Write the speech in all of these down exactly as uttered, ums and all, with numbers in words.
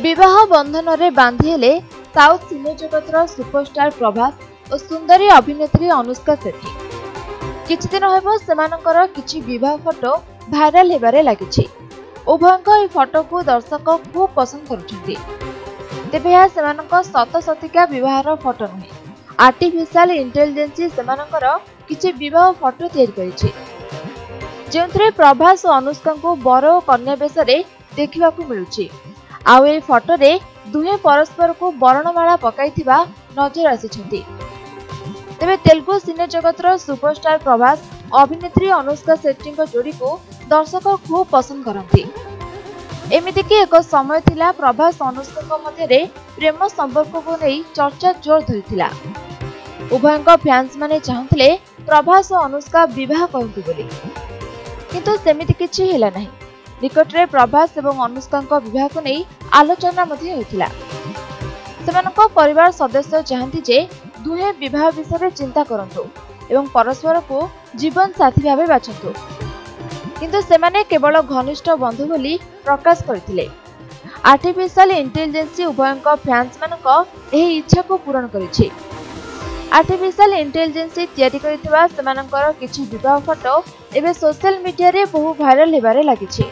विवाह बंधन में बांधि हेले साउथ सिने जगतर सुपरस्टार प्रभास और सुंदरी अभिनेत्री अनुष्का शेट्टी। किछि दिन हेबो सेमानकर किछि विवाह फोटो भाइराल हेबारे लागिछि। उभयक ए फोटो को दर्शक खूब पसंद करुछन्ति। तेबे यह सेमानक सत सतिका विवाहर फोटो नुहे, आर्टिफिशियल इंटेलिजेंस सेमानकर किछि विवाह फोटो तैयार करिछि, जेउथरे प्रभास और अनुष्का को बर और कन्या बेश देखा मिलुछि। आउ ए फोटो रे दुहे परस्पर को बरणमाला पकाइथिबा नजर आसिछन्ति। तेबे तेलुगु सिने जगतर सुपरस्टार प्रभास अभिनेत्री अनुष्का शेट्टी जोड़ी को दर्शक खूब पसंद करती। एमिति कि एक समय थिला प्रभास अनुष्का मध्य प्रेम संपर्क को नहीं चर्चा जोर धरिथिला। उभयक फैंस माने चाहुथिले प्रभास और अनुष्का विवाह करंतु बोली, किंतु सेमिति किछि हेला नाही। निकटरे प्रभास एवं अनुष्का विवाह को नहीं आलोचना मध्य होइथिला। सेमानक परिवार सदस्य चाहती जे दुहे विवाह विषय चिंता करंतु एवं परस्पर को जीवन साथी भावे बाछंतु, किंतु सेमाने केवल घनिष्ठ बंधु बोली प्रकाश करथिले। आर्टिफिशियल इंटेलिजेंस उभयक फैंस मानक एही इच्छा को पूर्ण करिछि। आर्टिफिशियल इंटेलिजेंस तैयारी करिथिबा सेमानकर किछि विवाह फोटो एबे सोशल मीडिया रे बहु भाइराल हेबारे लागिछि,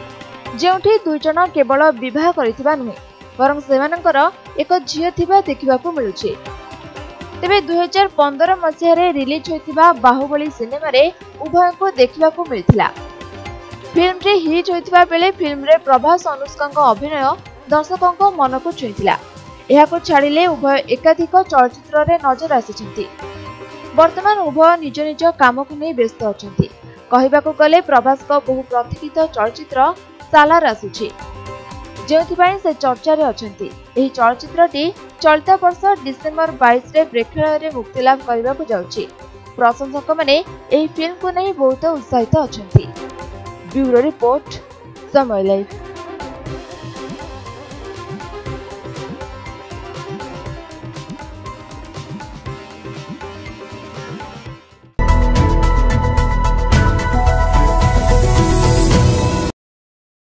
जेउठी दुई जन केवल विवाह करिथिबा नुहे बरं सेमानकर एक झियो थिबा देखिबाकू मिलुछि। तेबे दुई हजार पंद्रह मसीह रे रिलीज होइथिबा बाहुबली सिनेमा रे उभय को देखिबाकू मिलथिला। फिल्म रे हिट होइथिबा बेले फिल्म रे प्रभास अनुष्का अभिनय दर्शकों मन को छुईथिला। एहाको छाड़िले उभय एकाधिक चलचित्र रे नजर आसिछन्ति। वर्तमान उभय निज निज काम को नहीं व्यस्त अछन्ति। कहिबाकू गले प्रभास को बहु प्रतीक्षित चलचित्र सालार आसुछि, जेउथिपाई से चर्चा रे अछन्ति। एही चलचित्रटी चलित वर्ष डिसेम्बर बाईस रे प्रेक्षालय रे मुक्ति लाभ करबाकू जाउछि। प्रशंसक माने एही फिल्म को नहीं बहुत उत्साहित अछन्ति। Bureau report, Samaya live.